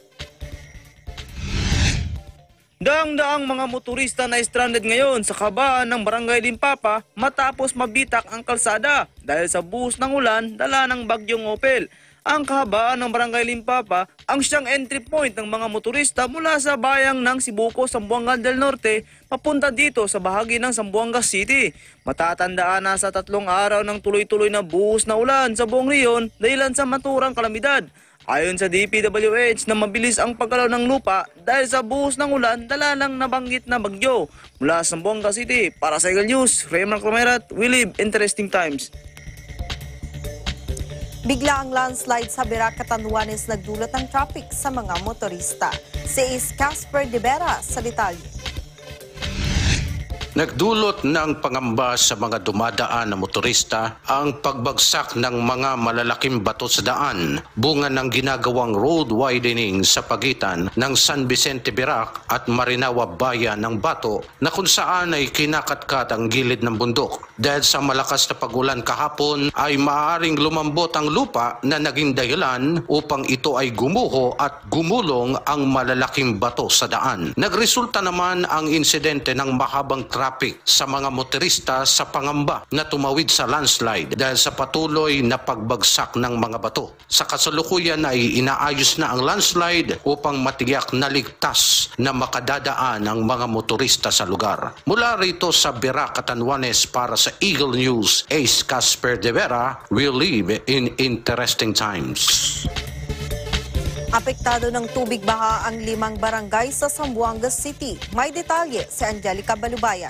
Daang-daang mga motorista na stranded ngayon sa kabaan ng Barangay Limpapa matapos mabitak ang kalsada dahil sa buhos ng ulan dala ng bagyong Opel. Ang kahabaan ng Barangay Limpapa ang siyang entry point ng mga motorista mula sa bayang ng Sibuco, Zamboanga del Norte papunta dito sa bahagi ng Zamboanga City. Matatandaan na sa 3 araw ng tuloy-tuloy na buhos na ulan sa buong riyon dahilan sa naturang kalamidad. Ayon sa DPWH na mabilis ang paggalaw ng lupa dahil sa buhos ng ulan dala ng nabanggit na bagyo. Mula sa Zamboanga City, para sa Eagle News, Raymond Clamerat, we live interesting times. Bigla ang landslide sa Birac, Catanduanes nagdulot ng traffic sa mga motorista. Si Casper De Vera sa detalye. Nagdulot ng pangamba sa mga dumadaan na motorista ang pagbagsak ng mga malalaking bato sa daan, bunga ng ginagawang road widening sa pagitan ng San Vicente Birac at Marinawa Bayan ng Bato na kung saan ay kinakatkat ang gilid ng bundok. Dahil sa malakas na pagulan kahapon ay maaaring lumambot ang lupa na naging dahilan upang ito ay gumuho at gumulong ang malalaking bato sa daan. Nagresulta naman ang insidente ng mahabang traffic sa mga motorista sa pangamba na tumawid sa landslide dahil sa patuloy na pagbagsak ng mga bato. Sa kasalukuyan ay inaayos na ang landslide upang matiyak na ligtas na makadadaan ang mga motorista sa lugar. Mula rito sa Birac, Catanduanes para sa Eagle News, Ace Casper De Vera, we live in interesting times. Apektado ng tubig baha ang 5 barangay sa Zamboanga City. May detalye si Angelica Balubayan.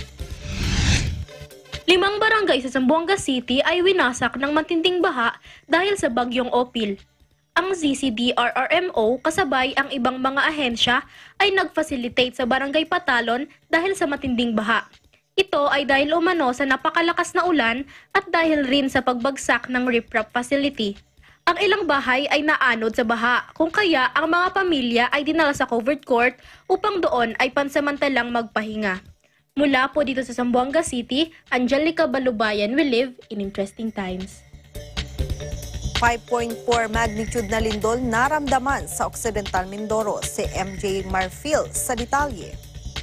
5 barangay sa Zamboanga City ay winasak ng matinding baha dahil sa bagyong Opil. ang ZCDRRMO kasabay ang ibang mga ahensya ay nag-facilitate sa Barangay Patalon dahil sa matinding baha. Ito ay dahil umano sa napakalakas na ulan at dahil rin sa pagbagsak ng riprap facility. Ang ilang bahay ay naanod sa baha, kung kaya ang mga pamilya ay dinala sa covered court upang doon ay pansamantalang magpahinga. Mula po dito sa Zamboanga City, Angelica Balubayan, we live in interesting times. 5.4 magnitude na lindol naramdaman sa Occidental Mindoro, si MJ Marfil sa detalye.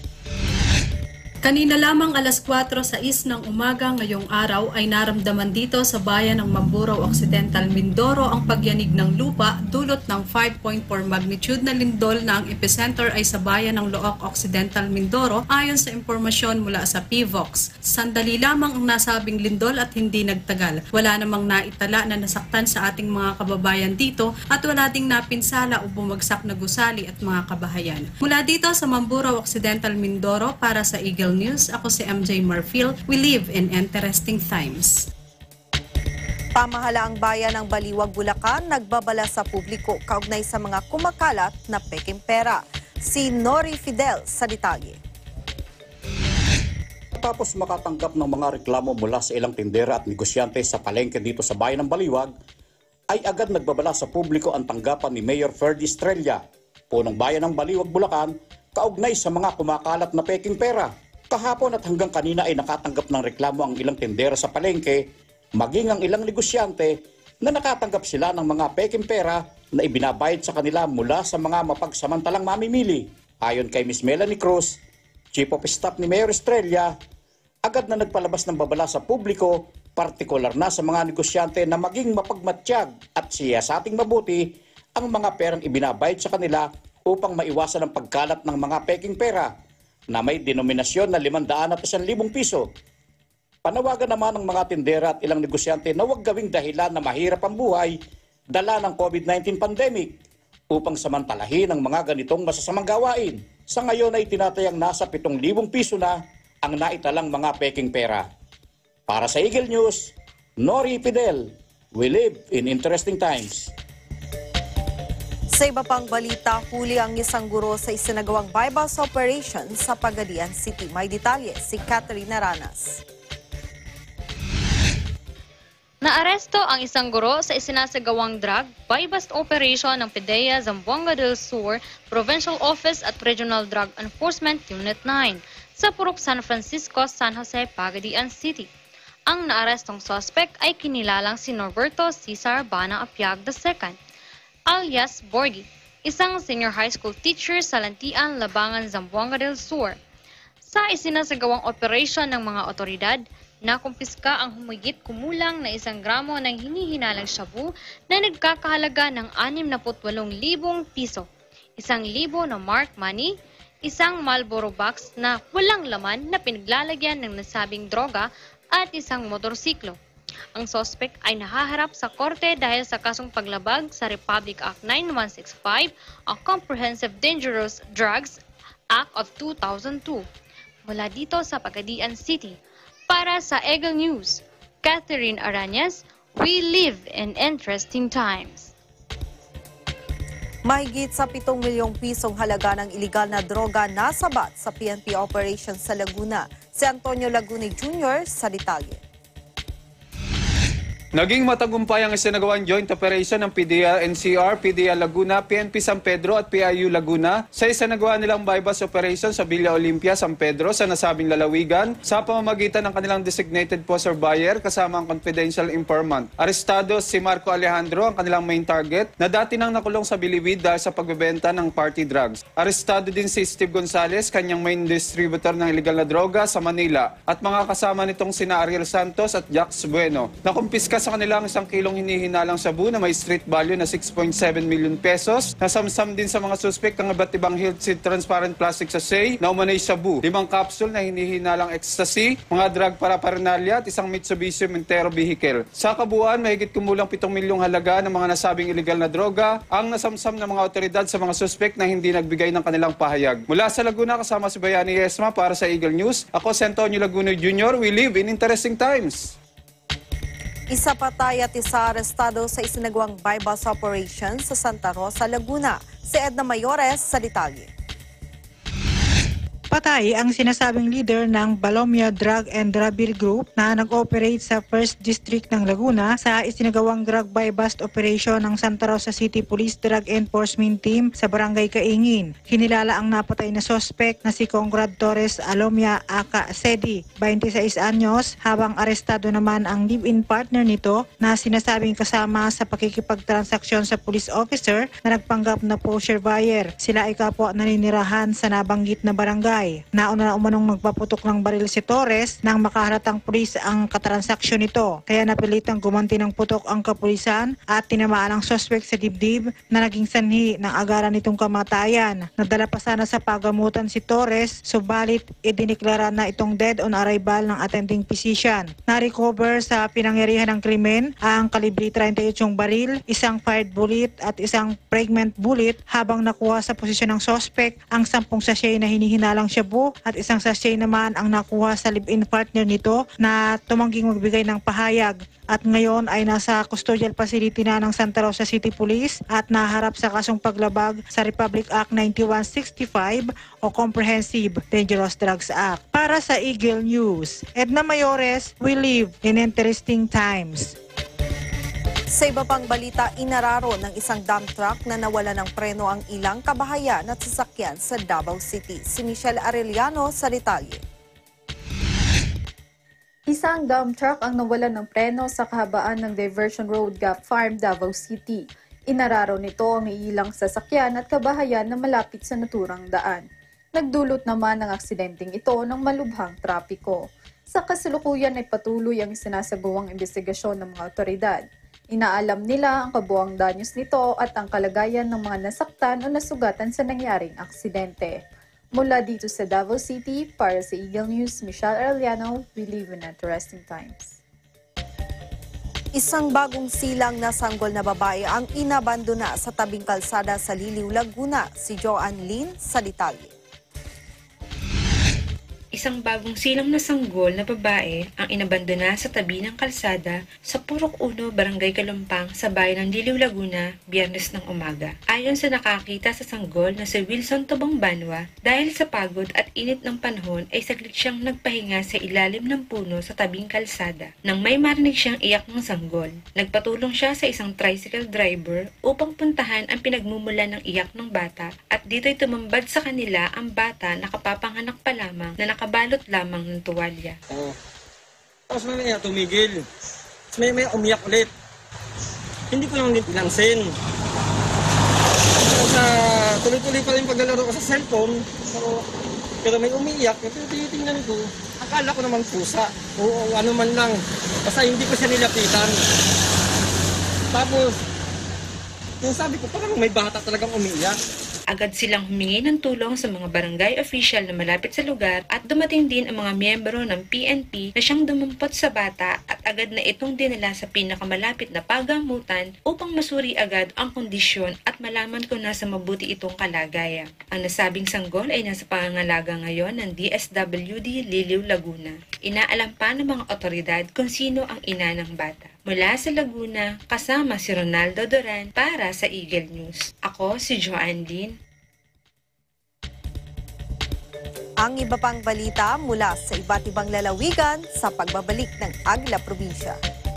Kanina lamang alas 4:06 ng umaga ngayong araw ay naramdaman dito sa bayan ng Mamburao Occidental Mindoro ang pagyanig ng lupa dulot ng 5.4 magnitude na lindol na ang epicenter ay sa bayan ng Looc Occidental Mindoro ayon sa impormasyon mula sa PVOX. Sandali lamang ang nasabing lindol at hindi nagtagal. Wala namang naitala na nasaktan sa ating mga kababayan dito at wala ding napinsala o bumagsak na gusali at mga kabahayan. Mula dito sa Mamburao Occidental Mindoro para sa Eagle News, ako si MJ Marfil. We live in interesting times. Pamahalaang bayan ng Baliwag, Bulacan nagbabala sa publiko kaugnay sa mga kumakalat na peking pera. Si Nori Fidel sa detalye. Tapos makatanggap ng mga reklamo mula sa ilang tindera at negosyante sa palengke dito sa bayan ng Baliwag, ay agad nagbabala sa publiko ang tanggapan ni Mayor Ferdy Estrella, punong bayan ng Baliwag, Bulacan, kaugnay sa mga kumakalat na peking pera. Kahapon at hanggang kanina ay nakatanggap ng reklamo ang ilang tindera sa palengke, maging ang ilang negosyante na nakatanggap sila ng mga peking pera na ibinabayad sa kanila mula sa mga mapagsamantalang mamimili. Ayon kay Ms. Melanie Cruz, Chief of Staff ni Mayor Estrella, agad na nagpalabas ng babala sa publiko, partikular na sa mga negosyante na maging mapagmatsyag at siyasating mabuti ang mga perang ibinabayad sa kanila upang maiwasan ang pagkalat ng mga peking pera na may denominasyon na 500 at 1,000 piso. Panawagan naman ng mga tindera at ilang negosyante na huwag gawing dahilan na mahirap ang buhay dala ng COVID-19 pandemic upang samantalahin ang mga ganitong masasamang gawain. Sa ngayon ay tinatayang nasa 7,000 piso na ang naitalang mga peking pera. Para sa Eagle News, Nori Fidel, we live in interesting times. Sa iba pang balita, huli ang isang guro sa isinagawang bypass operation sa Pagadian City. May detalye si Catherine Ranas. Naaresto ang isang guro sa isinasagawang drug buy-bust operation ng PDEA Zamboanga del Sur Provincial Office at Regional Drug Enforcement Unit 9 sa Purok San Francisco, San Jose, Pagadian City. Ang naarestong suspect ay kinilalang si Norberto Cesar Bana Apiag II, alias Borgi, isang senior high school teacher sa Lantian, Labangan, Zamboanga del Sur. Sa isinasagawang operasyon ng mga otoridad, nakumpiska ang humigit kumulang na 1 gramo ng hinihinalang shabu na nagkakahalaga ng 68,000 piso, 1,000 na mark money, isang Marlboro box na walang laman na pinaglalagyan ng nasabing droga at isang motorsiklo. Ang suspect ay nahaharap sa korte dahil sa kasong paglabag sa Republic Act 9165, ang Comprehensive Dangerous Drugs Act of 2002. Mula dito sa Pagadian City, para sa Eagle News, Catherine Arañas, we live in interesting times. Mahigit sa 7 milyong pisong halaga ng iligal na droga nasabat sa PNP operation sa Laguna. Si Antonio Laguna Jr. sa detalye. Naging matagumpay ang isinagawang joint operation ng PDEA NCR, PDEA Laguna, PNP San Pedro at PIU Laguna sa isinagawa nilang bypass operation sa Villa Olympia, San Pedro sa nasabing lalawigan sa pamamagitan ng kanilang designated post buyer kasama ang confidential informant. Arestado si Marco Alejandro, ang kanilang main target, na dati nang nakulong sa Bilibid dahil sa pagbebenta ng party drugs. Arestado din si Steve Gonzales, kanyang main distributor ng illegal na droga sa Manila, at mga kasama nitong sina Ariel Santos at Jax Bueno. Nakumpiska sa kanilang 1 kilong hinihinalang shabu na may street value na 6.7 million pesos. Nasamsam din sa mga suspect ang iba't ibang health-seed transparent plastic sachet na umanay shabu, 5 capsule na hinihinalang ecstasy, mga drug para paraphernalia at isang Mitsubishi Montero vehicle. Sa kabuuan, mahigit kumulang 7 milyong halaga ng mga nasabing illegal na droga ang nasamsam ng mga otoridad sa mga suspect na hindi nagbigay ng kanilang pahayag. Mula sa Laguna, kasama si Bayani Esma para sa Eagle News, ako si Antonio Laguna Jr. We live in interesting times. Isa patay at isa arestado sa isinagawang bypass operation sa Santa Rosa, Laguna. Si Edna Mayores sa detalye. Patay ang sinasabing leader ng Balomia Drug and Robbery Group na nag-operate sa 1st District ng Laguna sa isinagawang drug buy-bust operation ng Santa Rosa City Police Drug Enforcement Team sa Barangay Kaingin. Kinilala ang napatay na sospek na si Conrad Torres Alomia aka Sedi, 26 anyos, habang arestado naman ang live-in partner nito na sinasabing kasama sa pakikipagtransaksyon sa police officer na nagpanggap na pusher buyer. Sila ay kapwa naninirahan sa nabanggit na barangay. Nauna na umanong magpaputok ng baril si Torres nang makahalatang pulis ang katransaksyon nito. Kaya napilitang gumanti ng putok ang kapulisan at tinamaan ang suspect sa dibdib na naging sanhi ng agaran nitong kamatayan. Nadala pa sana sa pagamutan si Torres, subalit idiniklara na itong dead on arrival ng attending physician. Na-recover sa pinangyarihan ng krimen ang kalibre 38 baril, isang fired bullet at isang fragment bullet, habang nakuha sa posisyon ng suspect ang 10 sachet na hinihinalang shabu at isang sachet naman ang nakuha sa live-in partner nito na tumangging magbigay ng pahayag, at ngayon ay nasa custodial facility na ng Santa Rosa City Police at naharap sa kasong paglabag sa Republic Act 9165 o Comprehensive Dangerous Drugs Act. Para sa Eagle News, Edna Mayores, we live in interesting times. Sa iba pang balita, inararo ng isang dump truck na nawala ng preno ang ilang kabahayan at sasakyan sa Davao City. Si Michelle Arellano sa detalye. Isang dump truck ang nawalan ng preno sa kahabaan ng Diversion Road Gap Farm, Davao City. Inararo nito ang ilang sasakyan at kabahayan na malapit sa naturang daan. Nagdulot naman ng aksidenteng ito ng malubhang trapiko. Sa kasalukuyan ay patuloy ang isinasagawang investigasyon ng mga otoridad. Inaalam nila ang kabuang danyos nito at ang kalagayan ng mga nasaktan o nasugatan sa nangyaring aksidente. Mula dito sa Davao City, para sa Eagle News, Michelle Arellano, we live in interesting times. Isang bagong silang na sanggol na babae ang inabandona sa tabing kalsada sa Liliw, Laguna. Si Joanne Lin sa detalye. Isang bagong silang na sanggol na babae ang inabandona sa tabi ng kalsada sa Purok 1, Barangay Kalumpang sa bayan ng Liliw, Laguna, Biyernes ng umaga. Ayon sa nakakita sa sanggol na si Wilson Tobong Banwa, dahil sa pagod at init ng panahon ay saglit siyang nagpahinga sa ilalim ng puno sa tabing kalsada. Nang may marinig siyang iyak ng sanggol, nagpatulong siya sa isang tricycle driver upang puntahan ang pinagmumula ng iyak ng bata, at dito'y tumambad sa kanila ang bata na kapapanganak pa lamang na nakabalot lamang ng tuwalya. Tapos may tumigil. May umiyak ulit. Hindi ko lang din pinansin. Tuloy-tuloy pa rin paglalaro ko sa cellphone. Pero may umiiyak. Pero tinitingnan ko. Akala ko naman pusa. O ano man lang. Basta hindi ko siya nilapitan. Tapos, yung sabi ko, parang may bata talagang umiiyak. Agad silang humingi ng tulong sa mga barangay official na malapit sa lugar, at dumating din ang mga miyembro ng PNP na siyang dumampot sa bata at agad na itong dinala sa pinakamalapit na pagamutan upang masuri agad ang kondisyon at malaman kung nasa mabuti itong kalagayan. Ang nasabing sanggol ay nasa pangangalaga ngayon ng DSWD Liliw, Laguna. Inaalam pa ng mga otoridad kung sino ang ina ng bata. Mula sa Laguna, kasama si Ronaldo Duran para sa Eagle News. Ako si Joanne Lin. Ang iba pang balita mula sa iba't ibang lalawigan sa pagbabalik ng Agila Probinsya.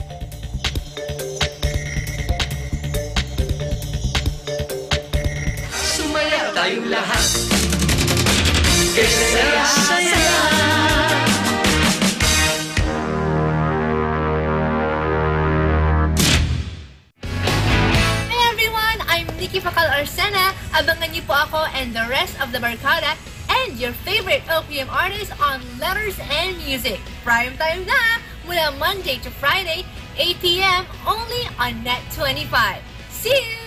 Sumaya tayong lahat. Saya-saya. Abangan niyo po ako and the rest of the Barkada and your favorite OPM artists on Letters and Music. Prime time na! Mula Monday to Friday, 8 p.m. only on Net 25. See you!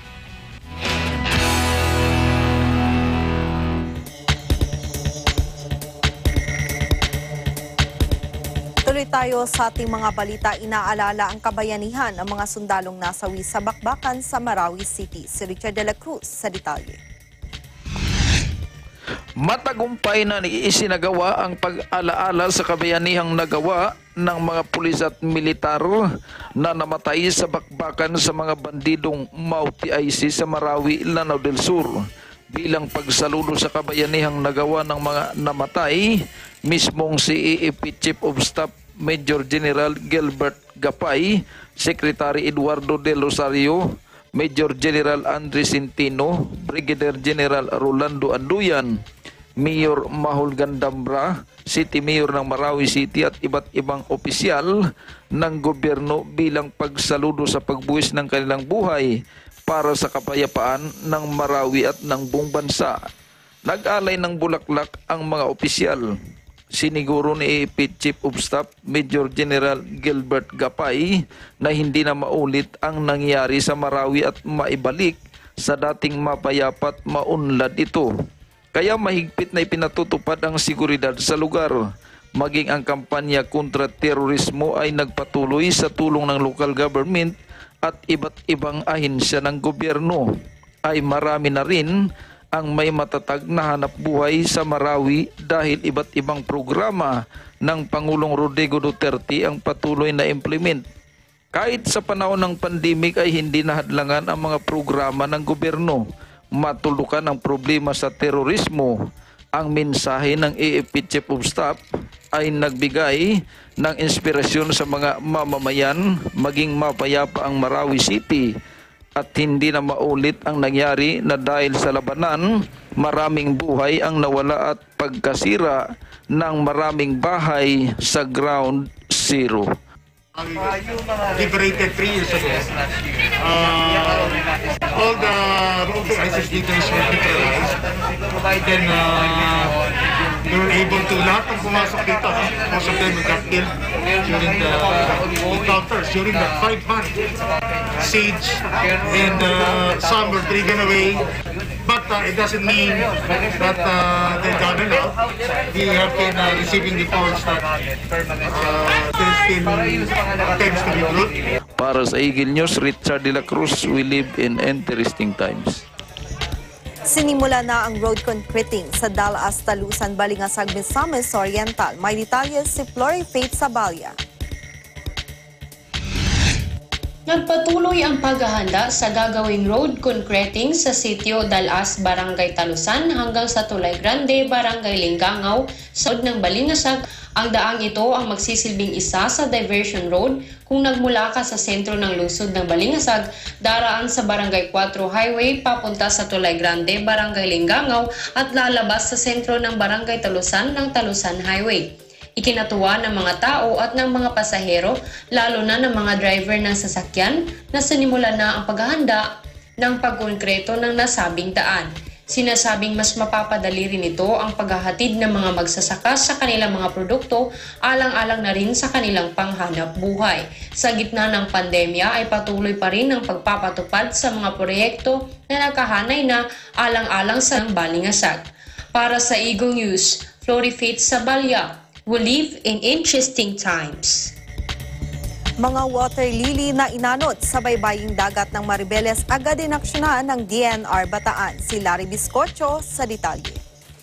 Tuloy tayo sa ating mga balita. Inaalala ang kabayanihan ng mga sundalong nasawi sa bakbakan sa Marawi City. Si Richard de la Cruz sa detalye. Matagumpay na isinagawa ang pag-alaala sa kabayanihang nagawa ng mga pulis at militar na namatay sa bakbakan sa mga bandidong Mauti IC sa Marawi, Lanao del Sur. Bilang pagsaludo sa kabayanihang nagawa ng mga namatay, mismong si EEP Chief of Staff Major General Gilbert Gapay, Secretary Eduardo De Rosario, Major General Andres Centino, Brigadier General Rolando Anduyan, Mayor Mahul Gandambra, City Mayor ng Marawi City at iba't ibang opisyal ng gobyerno bilang pagsaludo sa pagbuwis ng kanilang buhay para sa kapayapaan ng Marawi at ng buong bansa. Nag-alay ng bulaklak ang mga opisyal. Siniguro ni EEP Chief of Staff Major General Gilbert Gapay na hindi na maulit ang nangyari sa Marawi at maibalik sa dating mapayapat maunlad ito. Kaya mahigpit na ipinatutupad ang seguridad sa lugar. Maging ang kampanya kontra terorismo ay nagpatuloy sa tulong ng local government at iba't ibang ahensya ng gobyerno. Ay marami na rin ang may matatag na hanap buhay sa Marawi dahil iba't ibang programa ng Pangulong Rodrigo Duterte ang patuloy na implement. Kahit sa panahon ng pandemic ay hindi nahadlangan ang mga programa ng gobyerno. Matulukan ang problema sa terorismo. Ang mensahe ng EEP Chief of Staff ay nagbigay ng inspirasyon sa mga mamamayan maging mapayapa ang Marawi City at hindi na maulit ang nangyari na dahil sa labanan, maraming buhay ang nawala at pagkasira ng maraming bahay sa Ground Zero. Liberated 3 years ago. All the road ISIS details were neutralized. Then they were able to lahat ng pumasok dito. Most of them got killed during the encounters, during the 5-month siege, and some were driven away. But it doesn't mean that they're gone out. We have been receiving reports that there's still attempts to recruit. Para sa Eagle News, Richard De La Cruz, we live in interesting times. Sinimula na ang road concreting sa Dallas, Talusan, Balingasag, Misamis Oriental. May detalye si Flory Faith Sabalya. Nagpatuloy ang paghahanda sa gagawing road concreting sa sitio Dalas, Barangay Talusan hanggang sa Tulay Grande, Barangay Lingangaw, sa ng Balingasag. Ang daang ito ang magsisilbing isa sa diversion road kung nagmula ka sa sentro ng lungsod ng Balingasag, daraan sa Barangay 4 Highway papunta sa Tulay Grande, Barangay Lingangaw at lalabas sa sentro ng Barangay Talusan ng Talusan Highway. Ikinatuwa ng mga tao at ng mga pasahero, lalo na ng mga driver ng sasakyan na sinimula na ang paghahanda ng pagkonkreto ng nasabing daan. Sinasabing mas mapapadali rin ito ang paghahatid ng mga magsasaka sa kanilang mga produkto, alang-alang na rin sa kanilang panghanap buhay. Sa gitna ng pandemya ay patuloy pa rin ang pagpapatupad sa mga proyekto na nakahanay na alang-alang sa Balingasag. Para sa Eagle News, Flory Faith Sabalya. We live in interesting times. Mga water lily na inanod sa baybaying dagat ng Maribeles agad inaksyonan ng DNR Bataan. Si Larry Biscocho sa detalye.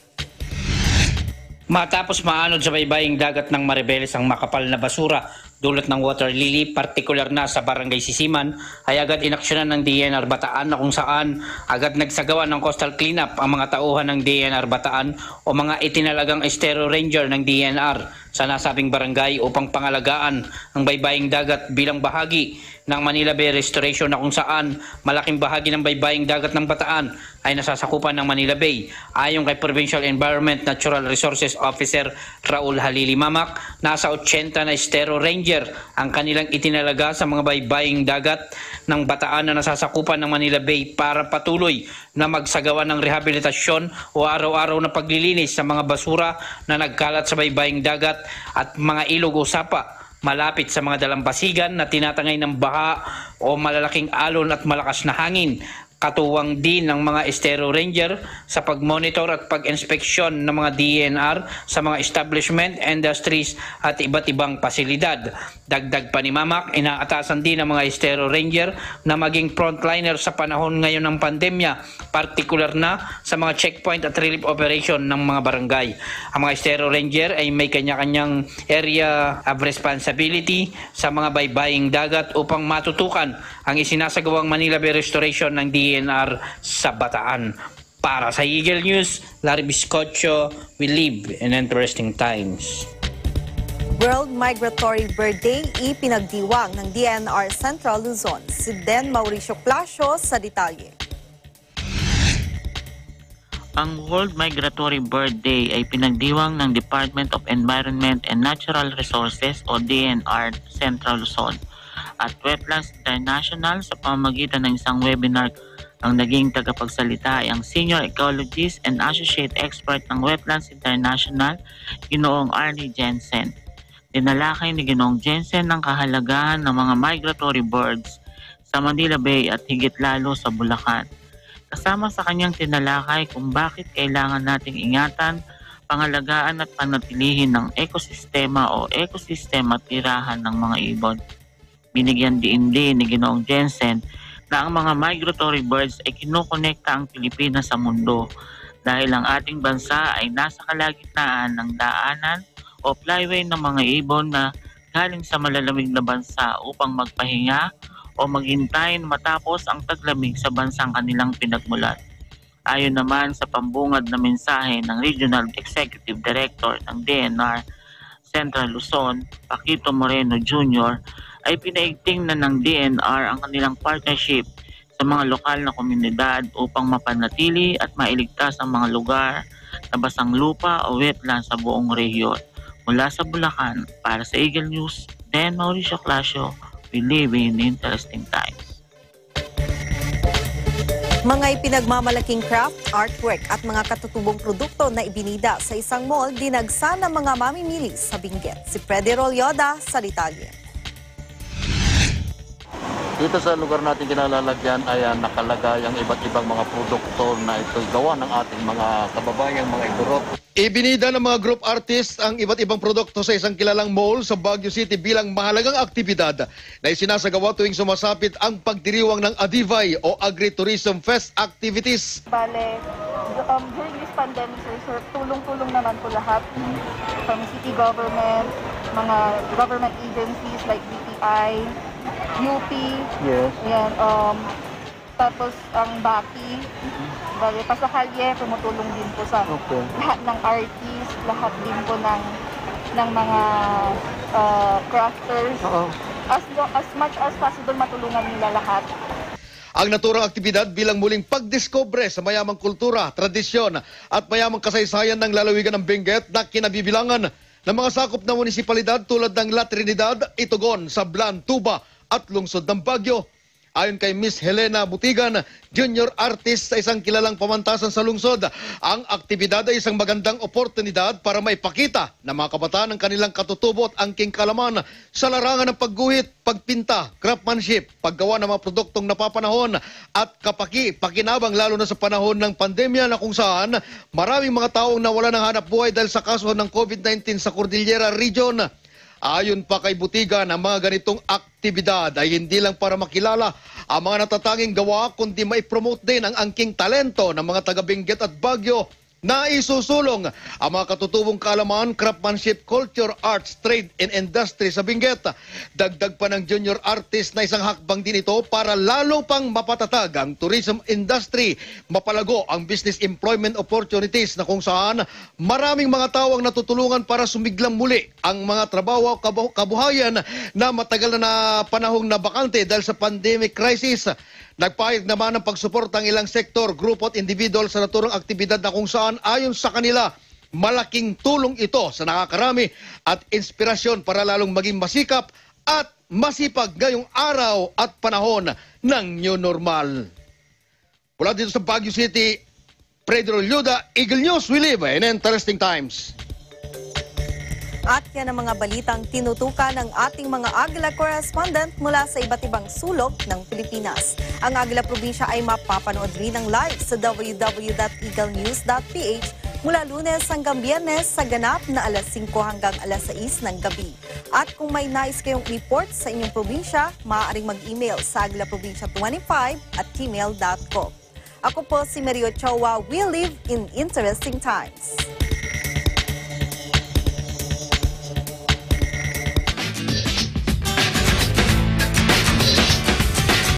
Matapos maanod sa baybaying dagat ng Maribeles ang makapal na basura dulot ng water lily, partikular na sa Barangay Sisiman, ay agad inaksyonan ng DNR Bataan na kung saan agad nagsagawa ng coastal cleanup ang mga tauhan ng DNR Bataan o mga itinalagang estero ranger ng DNR sa nasabing barangay upang pangalagaan ang baybaying dagat bilang bahagi ng Manila Bay Restoration na kung saan malaking bahagi ng baybaying dagat ng Bataan ay nasasakupan ng Manila Bay. Ayon kay Provincial Environment Natural Resources Officer Raul Halili Mamak, nasa 80 na estero ranger ang kanilang itinalaga sa mga baybaying dagat ng Bataan na nasasakupan ng Manila Bay para patuloy na magsagawa ng rehabilitasyon o araw-araw na paglilinis sa mga basura na nagkalat sa baybaying dagat at mga ilog o sapa malapit sa mga dalampasigan na tinatangay ng baha o malalaking alon at malakas na hangin. Katuwang din ng mga Estero Ranger sa pagmonitor at pag-inspeksyon ng mga DNR sa mga establishment, industries at iba't ibang pasilidad. Dagdag pa ni Mamak, inaatasan din ng mga Estero Ranger na maging frontliner sa panahon ngayon ng pandemya, partikular na sa mga checkpoint at relief operation ng mga barangay. Ang mga Estero Ranger ay may kanya-kanyang area of responsibility sa mga baybaying dagat upang matutukan ang isinasagawang Manila Bay Restoration ng DNR sa Bataan. Para sa Eagle News, Larry Biscoccio, we live in interesting times. World Migratory Bird Day ipinagdiwang ng DNR Central Luzon. Si Den Mauricio Plasio sa detalye. Ang World Migratory Bird Day ay pinagdiwang ng Department of Environment and Natural Resources o DNR Central Luzon at Wetlands International sa pamamagitan ng isang webinar. Ang naging tagapagsalita ay ang Senior Ecologist and Associate Expert ng Wetlands International, Ginoong Arnie Jensen. Dinalakay ni Ginoong Jensen ang kahalagahan ng mga migratory birds sa Manila Bay at higit lalo sa Bulacan. Kasama sa kanyang tinalakay kung bakit kailangan nating ingatan, pangalagaan at panatilihin ng ekosistema o ekosistema tirahan ng mga ibon. Binigyan din ni Ginoong Jensen na ang mga migratory birds ay kinokonekta ang Pilipinas sa mundo dahil ang ating bansa ay nasa kalagitnaan ng daanan o flyway ng mga ibon na galing sa malalamig na bansa upang magpahinga o maghintay matapos ang taglamig sa bansang kanilang pinagmulan. Ayon naman sa pambungad na mensahe ng Regional Executive Director ng DNR Central Luzon, Paquito Moreno Jr., ay pinaigting na ng DNR ang kanilang partnership sa mga lokal na komunidad upang mapanatili at mailigtas ang mga lugar na basang lupa o wetland sa buong rehiyon. Mula sa Bulacan, para sa Eagle News, Den Mauricio Plasio, we live in interesting times. Mga ipinagmamalaking craft, artwork at mga katutubong produkto na ibinida sa isang mall dinagsa ng mga mamimili sa Benguet. Si Freddy Rolyoda sa detalye. Dito sa lugar natin kinalalagyan ay nakalagay ang iba't ibang mga produkto na ito'y gawa ng ating mga kababayang mga igorot. Ibinida ng mga group artists ang iba't ibang produkto sa isang kilalang mall sa Baguio City bilang mahalagang aktibidad na isinasagawa tuwing sumasapit ang pagdiriwang ng Adivay o Agritourism Fest activities. Bale, during this pandemic, sir, tulong-tulong naman po lahat from city government, mga government agencies like BPI, UP, yes. Yan, tapos ang Baki, bali, pasakalye, tumutulong din po sa lahat ng artists, lahat din po ng mga crafters. As much as possible, matulungan nila lahat. Ang naturang aktibidad bilang muling pagdiskobre sa mayamang kultura, tradisyon at mayamang kasaysayan ng lalawigan ng Benguet na kinabibilangan ng mga sakop na munisipalidad tulad ng La Trinidad, Itugon, Sablan, Tuba at lungsod ng Baguio. Ayon kay Miss Helena Butigan, junior artist sa isang kilalang pamantasan sa lungsod, ang aktibidad ay isang magandang oportunidad para maipakita ng mga kabataan ang kanilang katutubo at angking kalaman sa larangan ng pagguhit, pagpinta, craftsmanship, paggawa ng mga produktong napapanahon at pakinabang lalo na sa panahon ng pandemya na kung saan maraming mga taong nawala ng hanap buhay dahil sa kaso ng COVID-19 sa Cordillera Region. Ayon pa kay Butigan, ang mga ganitong aktibidad ay hindi lang para makilala ang mga natatanging gawa, kundi mai-promote din ang angking talento ng mga taga-Benguet at Baguio na isusulong ang mga katutubong kaalaman, craftsmanship, culture, arts, trade, and industry sa Benguet. Dagdag pa ng junior artist na isang hakbang din ito para lalo pang mapatatag ang tourism industry, mapalago ang business employment opportunities na kung saan maraming mga tao ang natutulungan para sumiglang muli ang mga trabaho kabuhayan na matagal na panahong nabakante dahil sa pandemic crisis. Nagpahayag naman ng pagsuporta ang ilang sektor, grupo at individual sa naturang aktibidad na kung saan ayon sa kanila, malaking tulong ito sa nakakarami at inspirasyon para lalong maging masikap at masipag ngayong araw at panahon ng new normal. Mula dito sa Baguio City, Freddy Rolyoda, Eagle News, we live in interesting times. At yan ang mga balitang tinutukan ng ating mga Agila correspondent mula sa iba't ibang sulok ng Pilipinas. Ang Agila Probinsya ay mapapanood rin ng live sa www.eaglenews.ph mula Lunes hanggang Biyernes sa ganap na alas 5 hanggang alas 6 ng gabi. At kung may nais kayong report sa inyong probinsya, maaaring mag-email sa agilaprobinsya25@gmail.com. Ako po si Mario Chowa. We live in interesting times.